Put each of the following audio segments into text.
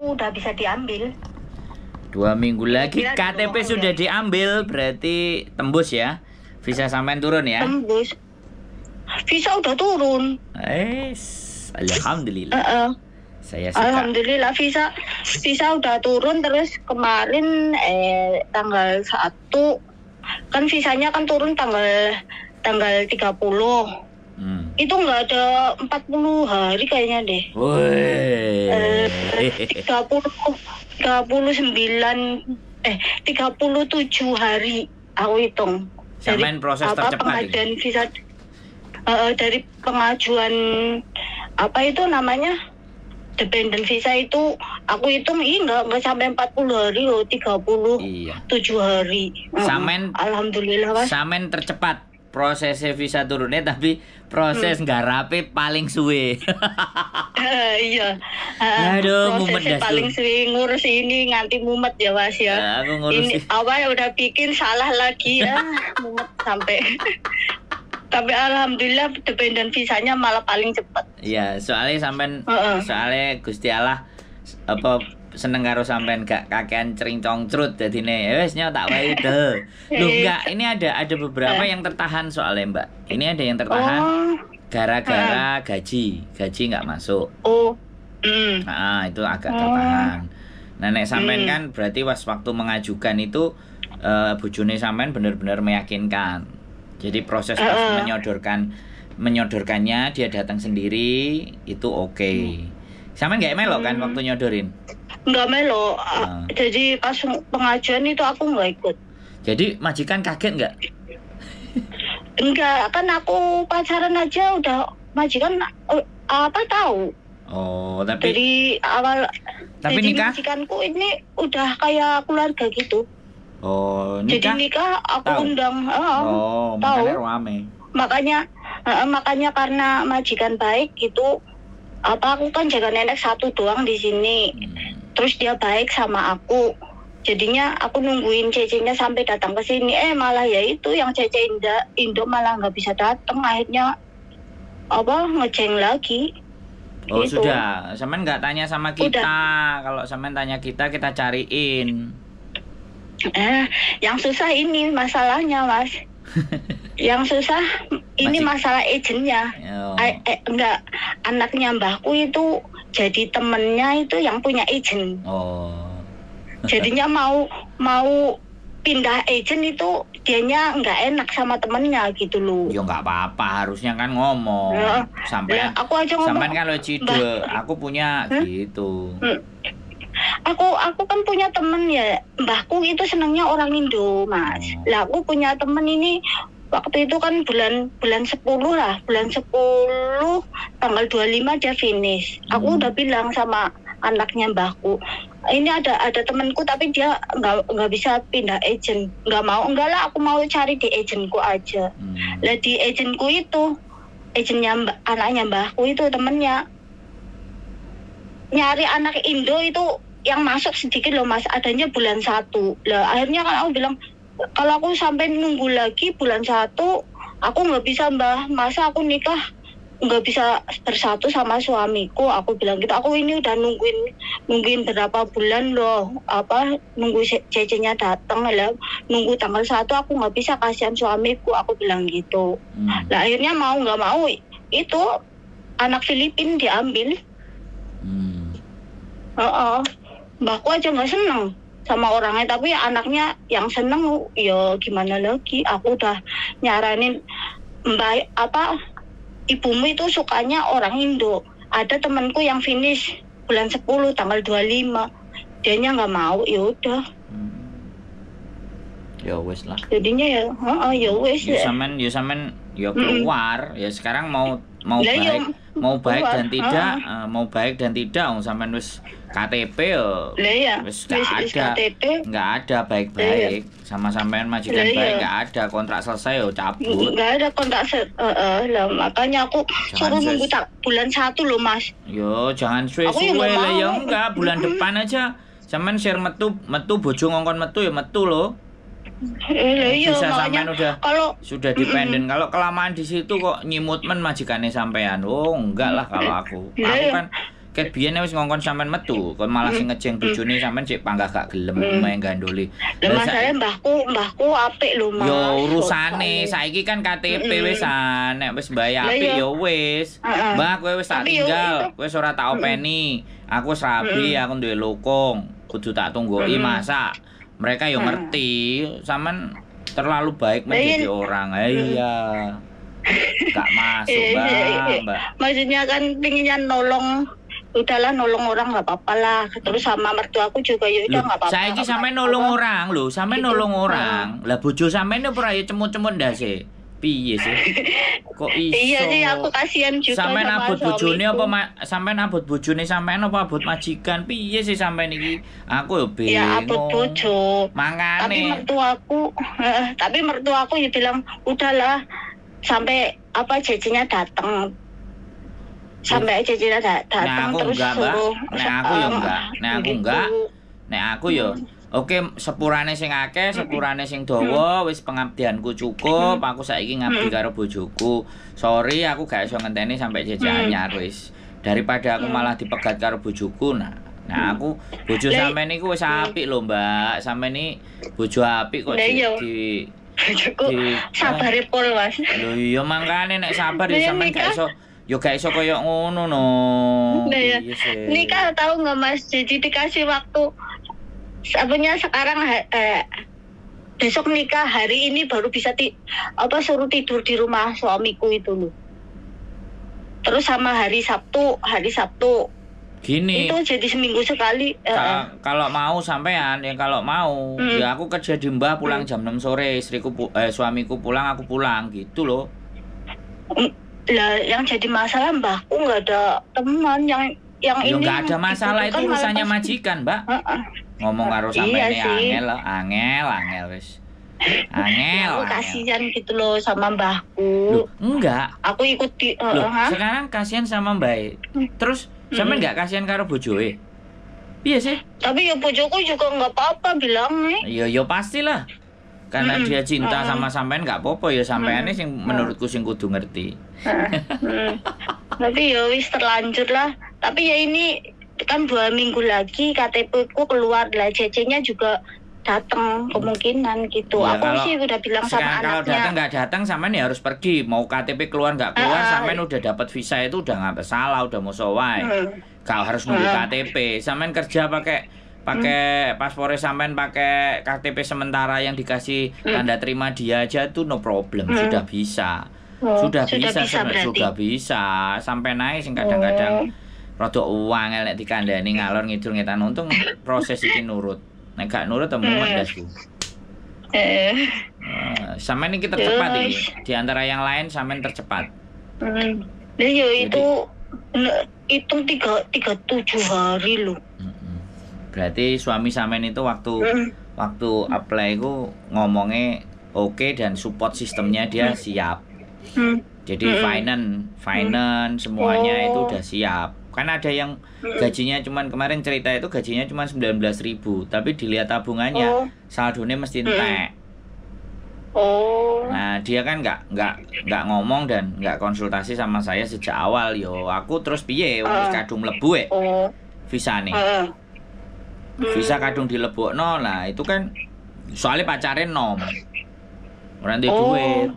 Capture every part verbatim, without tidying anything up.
udah bisa diambil. Dua minggu lagi Kira K T P dua, sudah ya. diambil, berarti tembus ya. Visa sampean turun ya. Tembus. Visa udah turun. Eh, alhamdulillah. Uh-uh. Saya suka. Alhamdulillah visa visa udah turun. Terus kemarin eh tanggal satu kan visanya kan turun tanggal tanggal tiga puluh. Hmm. Itu nggak ada empat puluh hari kayaknya deh. Woi. Eh, tiga puluh tiga puluh sembilan eh tiga puluh tujuh hari aku hitung. Sampean proses apa, tercepat pengajuan visa uh, dari pengajuan apa itu namanya? Dependent visa itu aku hitung ini nggak nggak sampai empat puluh hari loh, tiga puluh tujuh hari. Samen, uh, alhamdulillah Mas. Samen tercepat proses visa turunnya, tapi proses nggak hmm. rapi paling suwe. uh, iya. Uh, Aduh, mumet prosesnya dah paling suwe, ngurus ini nganti mumet ya Mas ya. Uh, aku ngurus ini awal udah bikin salah lagi ya, mumet sampai. Tapi alhamdulillah dependent visanya malah paling cepat. Iya, soalnya sampean uh-uh. soalnya Gusti Allah apa seneng karo sampean gak kakean cering congcrut dadine. Ya wis nyok tak wae deh. Loh enggak, ini ada ada beberapa yang tertahan soalnya, Mbak. Ini ada yang tertahan gara-gara gaji. Gaji nggak masuk. Oh. Mm. Nah, itu agak tertahan. Nah, nek sampean mm. kan berarti pas waktu mengajukan itu uh, bojone sampean benar-benar meyakinkan. Jadi proses uh. menyodorkan menyodorkannya dia datang sendiri itu oke. Okay. Sampean nggak melok kan waktu nyodorin? Nggak melok. Uh. Jadi pas pengajuan itu aku nggak ikut. Jadi majikan kaget nggak? Enggak, kan aku pacaran aja udah majikan uh, apa tahu. Oh, tapi dari awal. Tapi jadi nikah? Majikanku ini udah kayak keluarga gitu. Oh, nikah? Jadi nikah aku tahu? undang. Uh, oh, tahu. makanya rame. Makanya, uh, makanya karena majikan baik gitu. Apa aku kan jaga nenek satu doang di sini. Hmm. Terus dia baik sama aku. Jadinya aku nungguin cecenya sampai datang ke sini. Eh malah ya itu yang cece Indo, Indo malah nggak bisa datang. Akhirnya apa ngeceng lagi. Oh gitu. Sudah, Samen nggak tanya sama kita. Udah. Kalau Samen tanya kita, kita cariin. Eh, yang susah ini masalahnya Mas. Yang susah ini Masih... masalah agentnya. Oh. Eh, eh, enggak, anaknya mbahku itu jadi temennya itu yang punya agent. Oh. Jadinya mau mau pindah agent itu dianya nggak enak sama temennya gitu loh. Ya nggak apa-apa, harusnya kan ngomong. Ya, sampai ya, aku aja ngomong. Sampai kan lo cide, aku punya hmm? gitu. Hmm. Aku aku kan punya temen ya, mbahku itu senangnya orang Indo Mas. Oh. Lah aku punya temen ini waktu itu kan bulan bulan sepuluh lah, bulan sepuluh tanggal dua puluh lima dia finish. Hmm. Aku udah bilang sama anaknya mbahku, ini ada ada temanku tapi dia nggak nggak bisa pindah agent, nggak mau. Enggak lah, aku mau cari di agentku aja. Hmm. Lah di agentku itu, agentnya mbak, anaknya mbahku itu temennya nyari anak Indo itu yang masuk sedikit loh Mas, adanya bulan satu. Lah akhirnya kan aku bilang kalau aku sampai nunggu lagi bulan satu, aku nggak bisa Mbah, masa aku nikah nggak bisa bersatu sama suamiku. Aku bilang gitu, aku ini udah nungguin nungguin berapa bulan loh, apa nunggu cecenya datang lah, nunggu tanggal satu aku nggak bisa, kasihan suamiku, aku bilang gitu. Hmm. Nah akhirnya mau nggak mau itu anak Filipin diambil. Hmm. Uh-uh. Mbakku aja nggak seneng sama orangnya, tapi anaknya yang seneng. Ya gimana lagi, aku udah nyaranin mbak apa ibumu itu sukanya orang Indo. Ada temanku yang finish bulan sepuluh tanggal dua puluh lima, dianya nggak mau. Ya udah. Hmm. Ya wes lah. Jadinya ya, heeh, ya wes. Ya samen, ya samen, ya keluar. Hmm. Ya sekarang mau mau Lah, baik, ya, mau baik keluar. dan tidak, uh, mau baik dan tidak, um, samen wes K T P yo. Ya. Wes nggak ada, nggak ada baik-baik. Ya. Sama sampean majikan Lah, baik nggak ya. Ada, kontrak selesai yo cabut. Nggak ada kontrak se, uh, uh, lah makanya aku jangan suruh nunggu tak bulan satu loh Mas. Yo jangan suwe-suwe lah ya, enggak bulan depan aja. Sampean share metu metu bojo ngongkon metu ya metu loh. Eh, iya, bisa makanya sampean udah kalau sudah dependen. Kalau kelamaan di situ kok nyimut men majikannya sampean. Oh enggak lah kalau aku. Aku kan ket biyen wis ngongkon sampean metu, kok malah sing ngejeng bojone sampean cek panggah gak gelem main gandoli. Lah masalahe mbahku, mbahku apik lho, Mas. Yo urusane, saiki kan K T P wisan, nek wis mbayar apik yo wis. Mbah kowe wis tak tinggal, kowe ora tak openi. Aku wis rabi, aku duwe lokong, kudu tak tunggoki masak. Mereka yo ngerti, sampean terlalu baik menjadi orang. Iya. Gak masuk, Mbak. Mbak. Maksudnya kan pinginnya nolong, udahlah nolong orang nggak apa-apa lah. Terus sama mertuaku juga ya udah nggak apa-apa. Saiki sampe nolong orang lho, sampe nolong orang. Lah bojo sampean ora ya cemut-cemut ndase. Piye sih? Kok iso? Iya sih, aku kasihan juga sampean sama abot bojone suamiku. apa sampean abot bojone sampean apa abot majikan? Piye sih sampean iki? Aku yo bingung. Ya abot bojo. Mangane. Tapi mertuaku, eh, tapi mertuaku ya bilang udahlah sampai apa jajinya datang. Sampai jajinya da datang aku terus enggak, Mbak. suruh. Nek aku yo enggak. Nek aku gitu. enggak. Nek aku yo oke, sepurane sing akeh, sepurane sing dawa, wis pengabdianku cukup. Aku saiki ngabdi karo bojoku. Sorry, aku gak iso ngenteni sampai jejak anyar wis. Daripada aku malah dipegat karo bojoku. Nah, nah aku bojo sampean niku wis apik lho, Mbak. Sampean iki bojo apik kok di, di bojoku sabare pol, Mas. Lho iya mangkane nek sabar ya sampean gak iso yo gak iso koyo ngono no. Nah, ya. Nikah tahu nggak, Mas? Jadi dikasih waktu sebenarnya sekarang eh, besok nikah, hari ini baru bisa ti apa suruh tidur di rumah suamiku itu loh. Terus sama hari Sabtu, hari Sabtu gini. Itu jadi seminggu sekali. Ka uh, kalau mau sampean ya kalau mau hmm. ya aku kerja di Mbah pulang hmm. jam enam sore, istriku pu eh, suamiku pulang aku pulang gitu loh. Lah yang jadi masalah mbahku nggak ada teman yang yang ya, ini nggak ada masalah itu, kan urusannya majikan, Mbak. Uh -uh. Ngomong karo sampean iya angel loh, angel, angel wis. Angel. Aku kasihan gitu loh sama mbahku. Loh, enggak. Aku ikut di uh, loh, uh, sekarang kasihan sama Mbak. Terus hmm. sampean enggak kasihan karo bojoe? Iya sih. Tapi ya bojoku juga enggak apa-apa bilangnya. Iya, ya pastilah. Karena hmm. dia cinta hmm. sama sampean enggak apa-apa ya sampeane sing hmm. menurutku sing kudu ngerti. Hmm. Tapi ya wis terlanjur lah. Tapi ya ini kan dua minggu lagi K T P ku keluar lah, C C-nya juga datang kemungkinan gitu. Ya, aku sih udah bilang sama kalau anaknya. Kalau datang nggak datang, sampean ya harus pergi. Mau K T P keluar nggak keluar, uh, sampean udah dapat visa itu udah nggak salah, udah mau sowai. Hmm. Kalau harus nunggu uh. K T P, sampean kerja pakai pakai hmm. paspornya sampean pakai K T P sementara yang dikasih hmm. tanda terima dia aja tuh no problem, hmm. sudah bisa. Oh, sudah, sudah bisa, bisa sudah bisa. Sampai naik sing kadang-kadang oh. rada uang elek dikandani ngalor ngidul ngetan untung proses iki nurut. Nek gak nurut temu mendasku. Eh. Uh, sampean iki tercepat iki. Di antara yang lain sampean tercepat. Hmm. Lah yo itu hitung tiga tiga tujuh hari loh. Berarti suami sampean itu waktu hmm. waktu apply ku ngomongnya oke okay, dan support sistemnya dia hmm. siap. Hmm. Jadi hmm. finance, finance hmm. semuanya oh. itu udah siap. Kan ada yang gajinya cuman kemarin cerita itu gajinya cuma sembilan belas ribu, tapi dilihat tabungannya oh. saldonya mesti entek. Oh. Nah, dia kan nggak nggak nggak ngomong dan nggak konsultasi sama saya sejak awal. Yo, aku terus piye wis uh. kadung mlebu e. Oh. Visane. Uh. Visa kadung dilebokno. Nah, itu kan soalnya pacaran nom. Ora ndek oh. duit.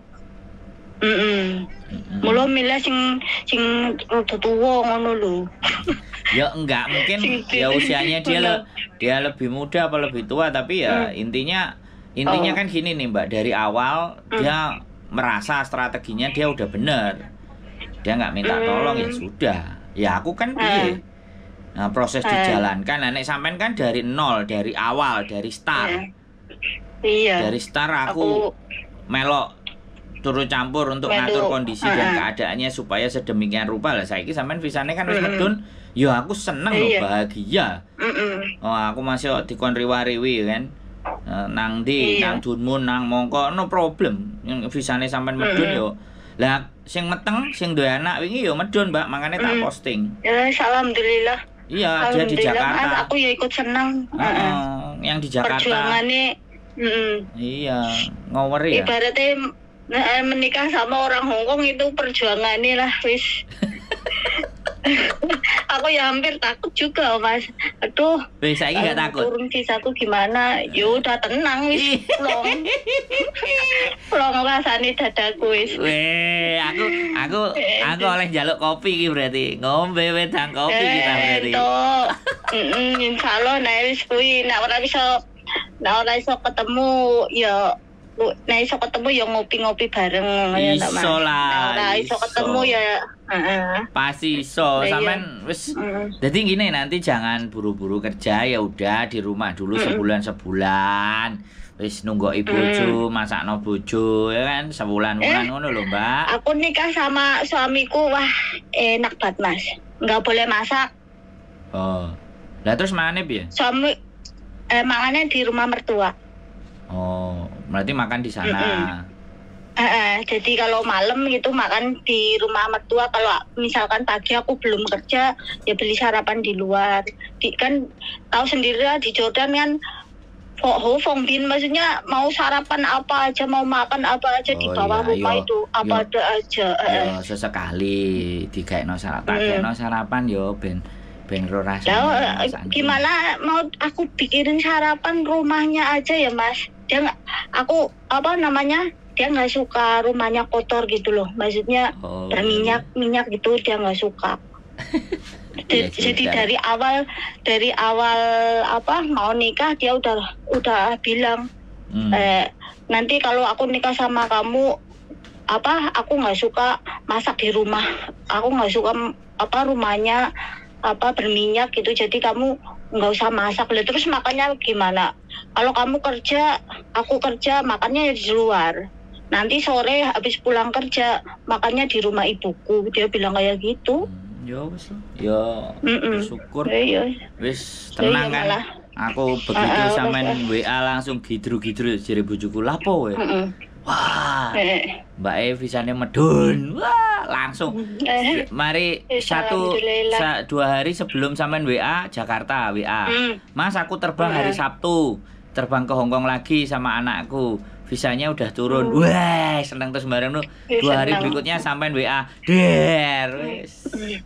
Heeh. Mm Mula milih sing sing rada tuwa ngono lho. Ya enggak, mungkin ya usianya dia le, dia lebih muda apa lebih tua, tapi ya hmm. intinya intinya oh. kan gini nih Mbak, dari awal hmm. dia merasa strateginya dia udah bener. Dia nggak minta tolong hmm. ya sudah. Ya aku kan piye? Nah, proses hmm. dijalankan. Nah, nek sampean kan dari nol, dari awal, dari start. Hmm. Iya. Dari start aku, aku... melok turut campur untuk Melu. ngatur kondisi uh -huh. dan keadaannya supaya sedemikian rupa lah. Saiki sampean visane kan wis medun, ya aku seneng loh, bahagia. Uh -uh. Oh, aku masih dikon riwa-riwi kan. Uh, nang ndi, nang Dunmun, nang Mongko, no problem. Yang visane sampean medun yo. Lah sing meteng, sing duwe anak wingi yo medun, Mbak, makanya tak posting. Ya, alhamdulillah. Iya, dia di Jakarta. Aku ya ikut senang. Uh -uh. Yang di Jakarta. Perjuangannya mm. Iya, ngoweri ya. Ibaratnya nah, menikah sama orang Hongkong itu perjuangannya lah wis. Aku ya hampir takut juga Mas. Aduh. Wis saiki gak takut. Turun visaku gimana? Ya udah tenang wis plong. Plong rasane dadaku wis. Weh, aku aku aku oleh njaluk kopi iki berarti. Ngombe wedang kopi kita berarti. Heeh, insyaallah nek wis kuwi nek ora bisa nek ora iso ketemu ya nek iso ketemu ya ngopi-ngopi bareng ya Mas. Iso lah. Ora iso ketemu ya heeh. Pasti iso. Sampean wis dadi gini nanti jangan buru-buru kerja ya udah di rumah dulu sebulan sebulan. Wis nunggoki bojo, masakno bojo ya kan sebulan-bulan ngono lho, Mbak. Aku nikah sama suamiku wah enak banget, Mas. Enggak boleh masak. Oh. Lah terus mangane piye? Suami eh mangane di rumah mertua. Oh, berarti makan di sana. Eh, eh, jadi kalau malam gitu makan di rumah mertua. Kalau misalkan pagi aku belum kerja ya beli sarapan di luar. Di, kan tahu sendiri lah di Jordan kan Ho Fong Bin, maksudnya mau sarapan apa aja, mau makan apa aja oh, di bawah iya, rumah yo, itu apa yo, ada aja. Yo sesekali digaekno sarapan, digaekno sarapan yo ben ben ro rasane. Gimana mau aku bikinin sarapan rumahnya aja ya Mas. Dia nggak, aku apa namanya? Dia nggak suka rumahnya kotor gitu loh. Maksudnya oh, berminyak minyak gitu dia nggak suka. Jadi, ya, jadi dari awal dari awal apa mau nikah dia udah udah bilang hmm. eh, nanti kalau aku nikah sama kamu apa aku nggak suka masak di rumah, aku nggak suka apa rumahnya apa berminyak gitu, jadi kamu nggak usah masak. Lah terus makannya gimana? Kalau kamu kerja aku kerja makannya di luar, nanti sore habis pulang kerja makannya di rumah ibuku, dia bilang kayak gitu. Ya wis ya bersyukur wis tenang kan malah. Aku begitu uh, uh, sampean W A langsung gidru-gidru jere bojoku lapo we uh, uh. Wah Mbak E visane medun wah langsung uh, mari satu sa, dua hari sebelum sampean W A Jakarta W A uh, Mas aku terbang uh, hari Sabtu terbang ke Hongkong lagi sama anakku visanya udah turun. Uh. Wah, seneng terus bareng lu. Dua hari berikutnya sampean W A. Der wis.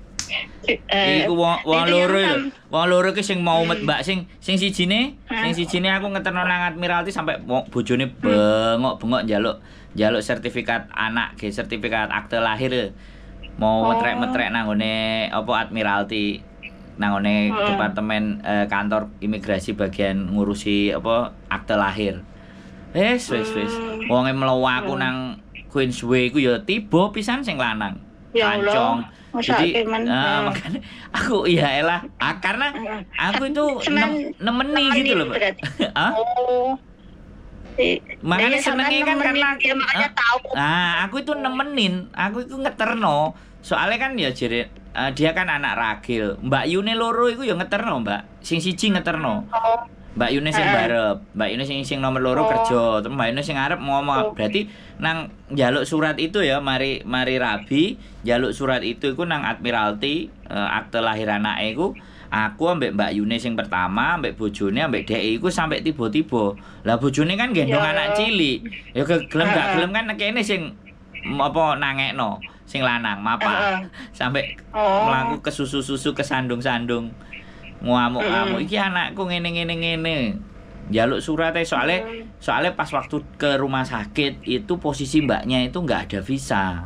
Eh, iku wong wong loro lho. Wong loro ki sing mau met Mbak sing sing sijine, sing sijine aku ngeterno nang Admiralty sampai bojone bengok-bengok njaluk njaluk sertifikat anak, ge sertifikat akte lahir. Mau metrek-metrek nang ngone apa Admiralty. Nang ngone departemen eh, kantor imigrasi bagian ngurusi apa akte lahir. Wis wis wis. Wonge mlawa aku nang Queensway iku ya tiba pisan sing lanang. Ya Allah. Jadi uh, makanya aku iya elah ah, karena aku itu nem, nemeni gitu loh Mbak. Oh. Makanya senengnya kan karena dia makanya uh, tahu. Nah, aku itu nemenin, aku itu ngeterno. Soalnya kan ya jadi uh, dia kan anak ragil. Mbak Yune loro iku ya ngeterno, Mbak. Sing siji ngeterno. Oh. Mbak Yune sing barep, Mbak Yune sing sing nomor loro oh. kerja, terus Mbak Yune sing arep ngomong. Oh. Berarti nang njaluk surat itu ya, mari mari rabi, njaluk surat itu iku nang Admiralty, uh, akte lahir anake iku, aku ambek Mbak Yune sing pertama, ambek bojone, ambek dhek iku sampai tiba-tiba. Lah bojone kan gendong yeah. anak cilik. Ya gelem gak gelem kan kene sing apa nangekno, sing lanang mapa. Uh. Sampai oh. mlaku ke susu-susu ke sandung-sandung. Ngamuk-ngamuk iki anakku ngene-ngene ngene. Njaluk surat e soalnya soalnya pas waktu ke rumah sakit itu posisi mbaknya itu nggak ada visa.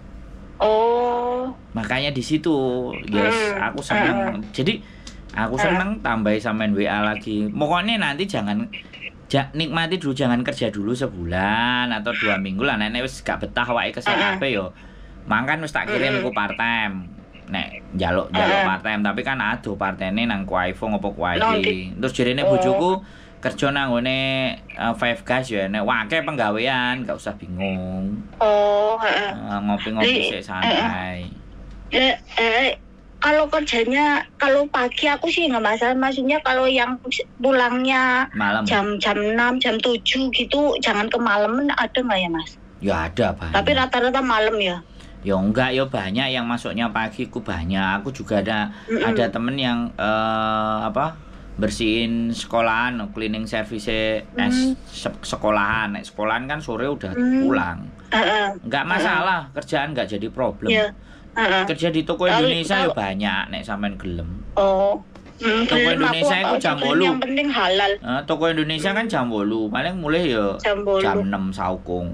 Oh. Makanya di situ, yes, aku seneng. Jadi aku seneng tambahi sampean W A lagi. Pokoknya nanti jangan ja, nikmati dulu, jangan kerja dulu sebulan atau dua minggu lah. Nenek wis gak betah wae kesel kabeh yo. Mangkan wis tak kirim iku part time. Nek njaluk njaluk part time tapi kan aduh partene nang Kuaifo ngopo Kuaiti. Terus jarene bojoku kerja nang ngene uh, Five Guys ya nek wake penggawean, gak usah bingung. Oh, heeh. Uh, ngopi-ngopi sik santai. Eh, eh kalau kerjanya kalau pagi aku sih nggak masalah, maksudnya kalau yang pulangnya malam. jam jam enam, jam tujuh gitu jangan kemalaman, ada nggak ya Mas? Ya ada, Pak. Tapi rata-rata malam ya. Ya enggak, ya banyak yang masuknya pagi ku banyak. Aku juga ada mm -mm. ada temen yang uh, apa bersihin sekolahan, cleaning service mm. es sekolahan. Sekolahan kan sore udah mm. pulang. Uh -uh. Enggak masalah, uh -uh. kerjaan enggak jadi problem. Yeah. Heeh. Kerja di toko Kalau- Indonesia ya kalau- banyak nek sampean gelem. Oh. Hmm, Toko belum, Indonesia aku itu apa jam aja, bolu. yang penting halal. Eh, toko Indonesia kan jam bolu, paling mulai ya Jam bolu. jam enam saukung.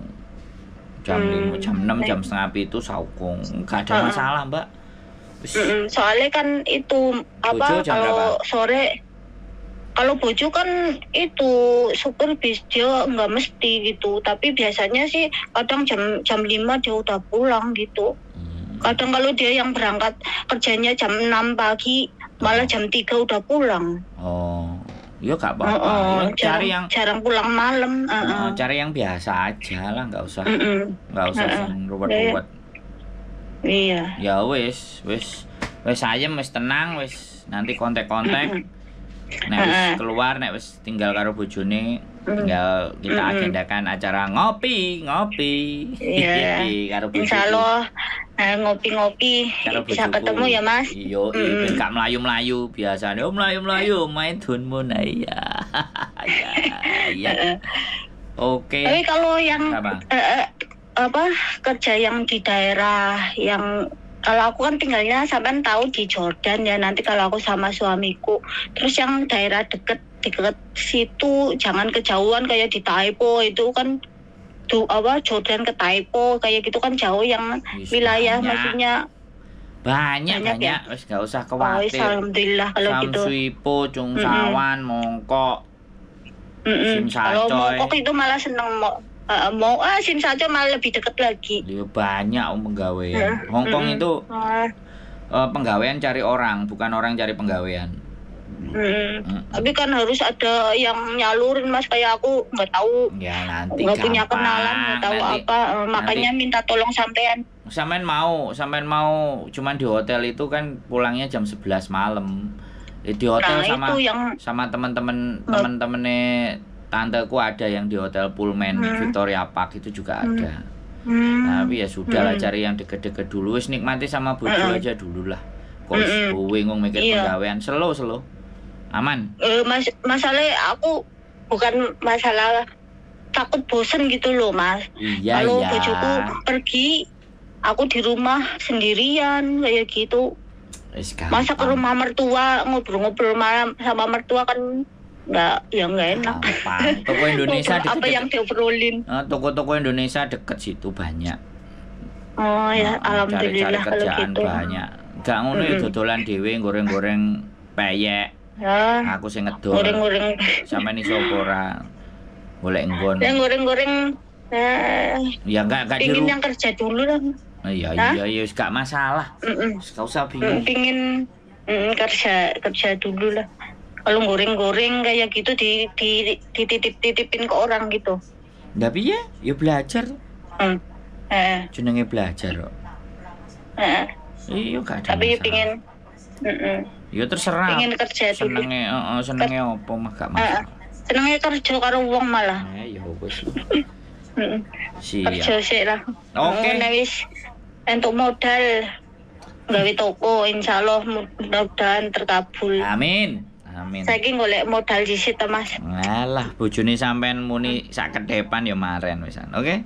Jam Hmm. lima, jam enam, jam setengah pitu saukung. Enggak ada Heeh. masalah, Mbak. Wis, Mm-mm, soalnya kan itu apa Bojo jam kalau berapa? sore kalau bojo kan itu supir bis dia nggak mesti gitu, tapi biasanya sih kadang jam jam lima dia udah pulang gitu. hmm, Kadang kalau dia yang berangkat kerjanya jam enam pagi malah Oh. jam tiga udah pulang. Oh, ya gak apa-apa. Oh, Ya, cari jarang, yang jarang pulang malam. eh, Uh-uh. cari yang biasa aja lah, nggak usah Mm-mm. nggak usah Heeh. sing ruwet-ruwet. Iya. Ya wis, wis, wis ayem, wis tenang, wis nanti kontak-kontak. Nek wis Heeh. keluar, nek wis tinggal karo bojone, Mm. tinggal kita Mm-mm. agendakan acara ngopi, ngopi. Iya. karo bojoku. Insya Allah eh, ngopi-ngopi Karo bisa bojoku. ketemu ya Mas. Iya, Mm-mm. ben gak melayu-melayu biasane. Oh, melayu-melayu main dunmu nah iya. Ya, iya. Heeh. Oke. Tapi kalau yang Apa? eh, eh, apa kerja yang di daerah yang kalau aku kan tinggalnya sampean tahu di Jordan ya, nanti kalau aku sama suamiku terus yang daerah deket deket situ jangan kejauhan kayak di Taipo itu kan tuh apa Jordan ke Taipo kayak gitu kan jauh yang Wis wilayah banyak. maksudnya. Banyak Banyak banyak, ya? wis gak usah Oh, wis, khawatir. alhamdulillah kalau gitu. Samsuipo, Cungsawan, Mongkok, Mm-mm. Simsacoy. Kalau Mongkok itu malah seneng mau eh, mau ah Simsacoy malah lebih deket lagi. Dia banyak om penggawean. Heeh. Hongkong Mm-mm. itu Ah, eh, penggawean cari orang, bukan orang cari penggawean. mm. Mm. Tapi kan harus ada yang nyalurin Mas, kayak aku nggak tahu, Ya nanti nggak punya gampang. kenalan, nggak tahu Nanti apa, eh, makanya minta tolong sampean. sampean mau, sampean mau cuman di hotel itu kan pulangnya jam sebelas malam. Eh, Di hotel Nah sama itu yang sama teman-teman teman-temannya tanteku ada yang di hotel Pullman Hmm. Victoria Park itu juga Hmm. ada. hmm, Tapi ya sudah lah, Hmm. cari yang deket-deket dulu, wis nikmati sama bojo Mm-mm. aja dulu lah. Kok Mm-mm. mm bingung mikir Iya. penggawean, slow slow. Aman. eh, mas masalahnya aku bukan masalah takut bosen gitu loh Mas. Iya Kalau iya. bojoku pergi, aku di rumah sendirian kayak gitu. Wis Masa ke gampang. rumah mertua ngobrol-ngobrol malam sama mertua kan nggak, ya nggak enak. Gampang. Toko Indonesia Ngobrol apa yang deket. diobrolin. Eh, toko-toko Indonesia deket situ banyak. Oh ya, Nah, alhamdulillah cari-cari kalau kerjaan gitu. banyak. Gak ngono ya Mm-mm. dodolan dhewe goreng-goreng peyek. Ya, Aku sing ngedol. goreng-goreng. Sampeyan iso apa ora? Golek nggon. Yang goreng-goreng. Eh, Ya enggak enggak di pingin rumah. yang kerja dulu lah. Iya Hah? iya iya wis gak masalah. Mm-mm. Wis gak usah Mm, bingung. pingin mm, kerja kerja dulu lah. Kalau goreng-goreng kayak gitu di, di dititip-titipin ke orang gitu. Tapi ya, ya belajar. Hmm. Eh, Jenenge belajar kok. eh. Iya gak ada Tapi masalah. pingin mm-mm. Ya terserah. Pingin kerja dulu. Senenge heeh senenge apa mah gak Eh, masalah. senengnya kerja karo wong malah. Eh ya wis. Mm-mm. Siap. Kerja sih lah. Oke. Ngono wis entuk modal gawe toko, insyaallah mudah-mudahan terkabul. Amin. Amin. Saiki golek modal disit ta Mas. Alah, bojone sampean muni sak kedepan ya maren wisan. Oke?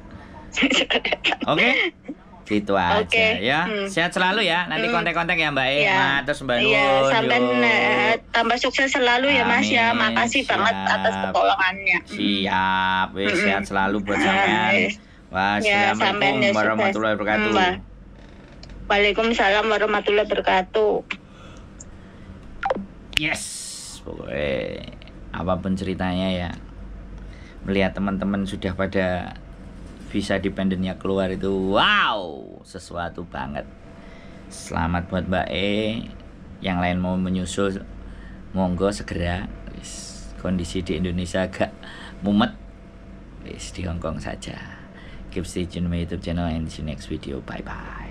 Oke? Gitu aja Oke, ya. hmm. Sehat selalu ya. Nanti Hmm. kontak-kontak ya Mbak E. Iya. Matur Mbak Iya, Nun. sampean Yo. eh, tambah sukses selalu ya Mas ya. Amin, Makasih banget siap. atas pertolongannya. Siap. Wis Mm-mm. sehat selalu buat Ah, sampean. wis. Ya, sampean Wassalamualaikum ya, sukses. warahmatullahi wabarakatuh. Hmm, Mbak. Waalaikumsalam warahmatullahi wabarakatuh. Yes. Pokoknya apapun ceritanya ya, melihat teman-teman sudah pada visa dependennya keluar itu wow, sesuatu banget. Selamat buat Mbak E. Yang lain mau menyusul monggo segera. Wis, kondisi di Indonesia agak mumet. Wis, di Hongkong saja. Keep stay tune my YouTube channel and see you next video. Bye bye.